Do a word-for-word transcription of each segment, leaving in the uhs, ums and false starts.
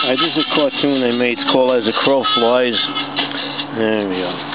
Alright, this is a cartoon they made. It's called As a Crow Flies. There we go.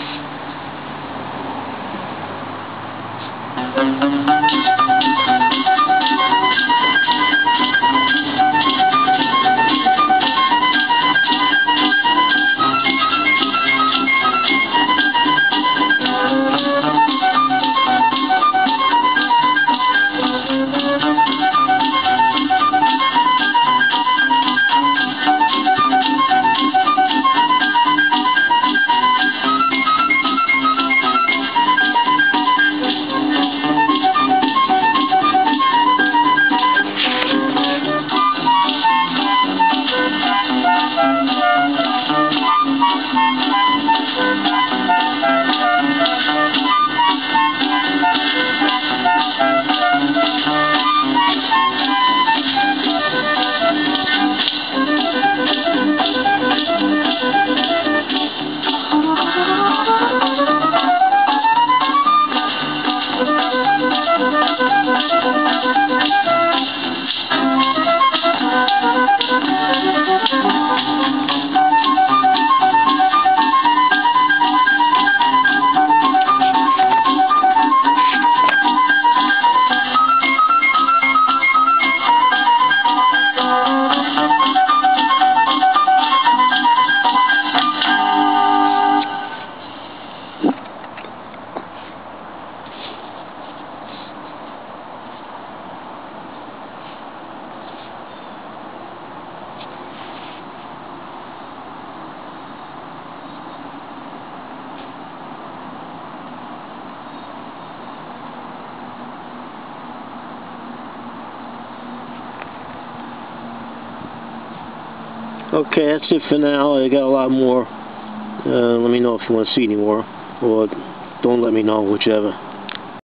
Okay, that's it for now. I got a lot more. Uh, let me know if you want to see any more, or don't let me know, whichever.